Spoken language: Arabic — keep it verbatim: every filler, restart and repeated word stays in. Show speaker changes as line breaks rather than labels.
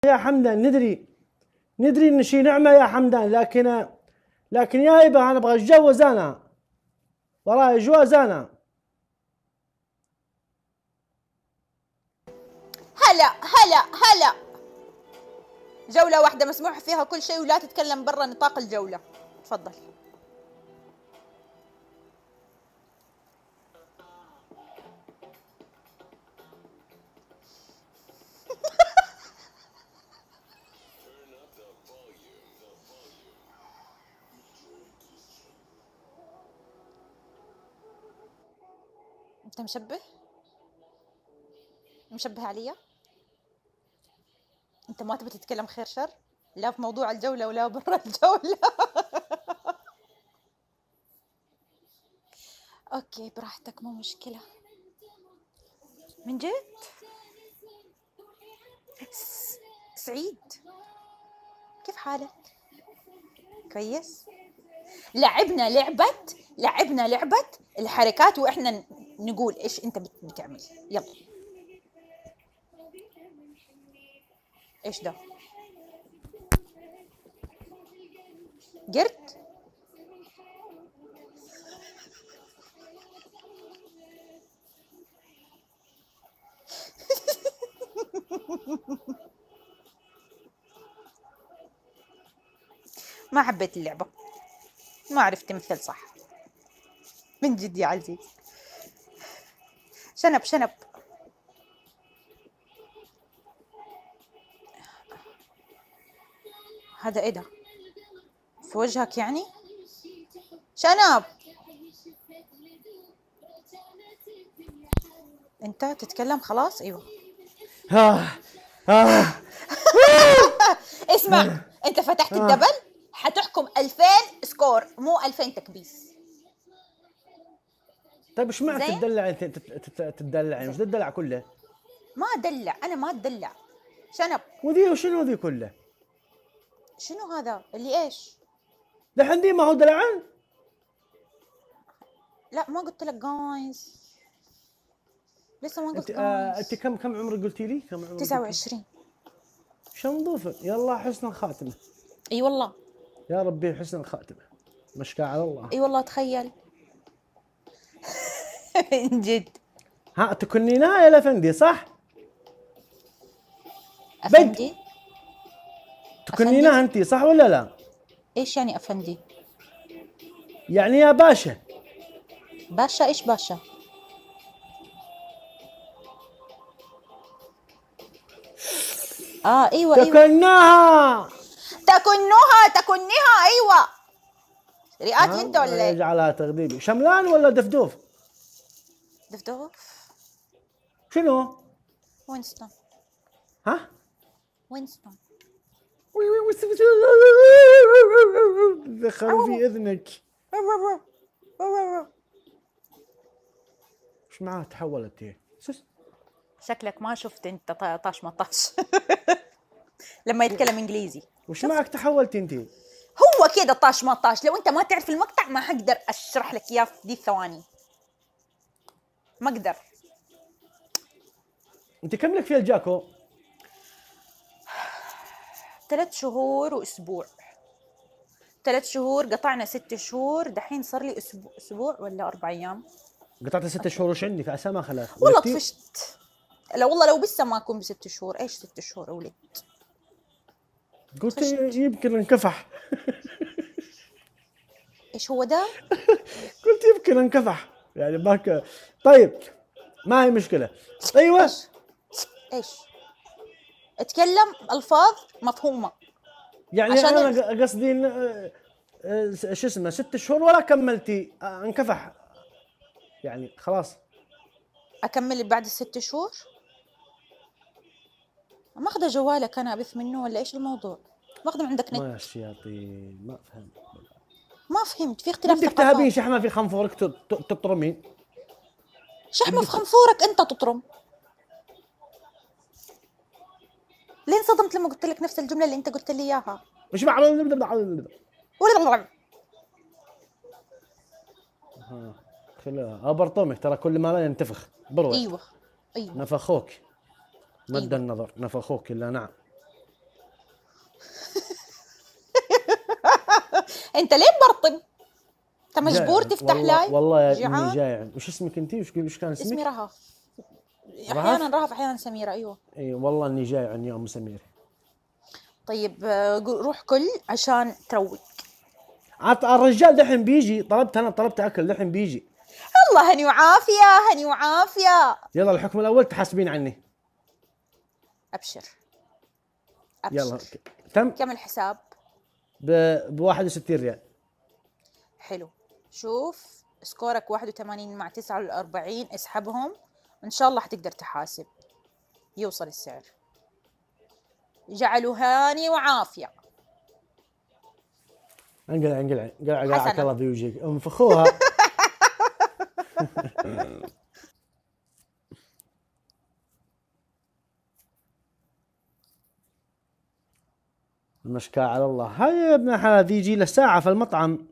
يا حمدان، ندري ندري ان شي نعمه يا حمدان، لكن لكن يا يبا انا ابغى اتجوز، انا وراي جواز انا.
هلا هلا هلا. جولة واحدة مسموح فيها كل شيء ولا تتكلم برا نطاق الجولة. تفضل. انت مشبه مشبه عليا؟ انت ما تبي تتكلم خير شر، لا في موضوع الجولة ولا برا الجولة. اوكي براحتك مو مشكلة. من جد؟ س... سعيد كيف حالك؟ كويس؟ لعبنا لعبة لعبنا لعبة الحركات واحنا نقول ايش انت بتعمل. يلا. ايش ده؟ قرد؟ ما حبيت اللعبة، ما عرفت تمثل صح من جد يا عزيز. شنب شنب. هذا ايه ده؟ في وجهك يعني؟ شنب. انت تتكلم خلاص؟ ايوه.
آه آه
اسمع، انت فتحت الدبل حتحكم ألفين سكور مو ألفين تكبيس.
طيب ايش معنى تدلع؟ تدلع مش الدلع كله؟
ما ادلع انا، ما ادلع. شنب.
وذي وشنو ذي كله؟
شنو هذا اللي ايش؟
دحين دي ما هو دلعان؟
لا ما قلت لك جايز، لسه ما قلت
انت
جايز.
آه انت كم كم عمرك قلتي لي؟ كم عمرك؟
تسعة وعشرين.
شنظوفك، يلا حسن الخاتمه.
اي والله.
يا ربي حسن الخاتمه، مشكى على الله.
اي والله تخيل. من جد.
ها تكنينها يا لفندي صح؟
افندي؟
تكنينها انت صح ولا لا؟
ايش يعني افندي؟
يعني يا باشا.
باشا؟ ايش باشا؟ اه ايوه ايوه.
تكناها
تكنوها تكنيها ايوه. رئاتي انت ولا ايه؟
اجعلها تغذيبي. شملان ولا دفدوف؟
دفدوف.
شنو؟
وينستون.
ها؟
وينستون.
دخل في اذنك. ايش معاه تحولت هي؟
شكلك ما شفت انت طاش مطاش. لما يتكلم انجليزي.
وش معك تحولت انت؟
هو كده طاش مطاش. لو انت ما تعرف المقطع ما حقدر اشرح لك اياه في دي الثواني، ما اقدر.
انت كم لك في الجاكو؟
ثلاث شهور واسبوع. ثلاث شهور قطعنا ست شهور، دحين صار لي اسبوع اسبوع ولا اربع ايام.
قطعت ست شهور. وش عندك عسى ما خلاك؟
والله طفشت. لا والله لو بس ما اكون بست شهور. ايش ست شهور ولدت؟
قلت يمكن انكفح.
ايش هو ده؟
قلت يمكن انكفح يعني باك. طيب ما هي مشكلة. ايوه.
ايش؟ ايش؟ اتكلم الفاظ مفهومة.
يعني انا قصدي شو اسمه ست شهور ولا كملتي انكفح يعني خلاص.
اكمل بعد الست شهور؟ ماخذه جوالك انا ابث منه ولا ايش الموضوع؟ ماخذه من عندك نت.
ما الشياطين ما فهمت.
ما فهمت. في اختلاف
بدك تهبين شحمه في خنفورك تطرمين.
شحمه في خنفورك انت تطرم؟ ليه انصدمت لما قلت لك نفس الجمله اللي انت قلت لي اياها؟
مش معلوم. ها خلا ابرطمك ترى كل ما لا ينتفخ بروح.
ايوه ايوه.
نفخوك مد
أيوة.
النظر نفخوك الا نعم.
انت ليه مبرطم؟ انت مجبور
جائع.
تفتح
والله
لايف؟
والله يا
جيعان؟
اني جايع. وش اسمك انت؟ وش وش كان اسمك؟
اسمي رهف.
رهف؟
احيانا رهف احيانا سميرة. ايوه.
اي والله اني جايع يا ام سمير.
طيب آه، قو- روح كل عشان تروق.
عط الرجال دحين بيجي، طلبت انا طلبت اكل دحين بيجي.
الله هني وعافية، هني وعافية.
يلا الحكم الاول تحاسبين عني.
ابشر
يلا
ابشر.
تم.
كم الحساب؟
ب واحد وستين ريال.
حلو. شوف سكورك واحد وثمانين مع تسعة وأربعين، اسحبهم ان شاء الله حتقدر تحاسب يوصل السعر. جعلوا هاني وعافية.
انقلع انقلع انقلع قلعك
حسنا.
الله بيوجيك انفخوها. المشكاة على الله. هاي يا ابن الحلال يجي له ساعة في المطعم